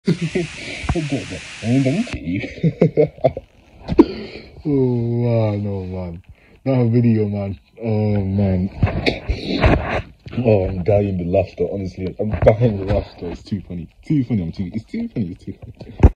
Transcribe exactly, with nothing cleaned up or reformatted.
Oh man, oh man. That video, man. Oh man. Oh, I'm dying with laughter, honestly. I'm dying with laughter. It's too funny. Too funny, I'm too it's too funny, it's too funny.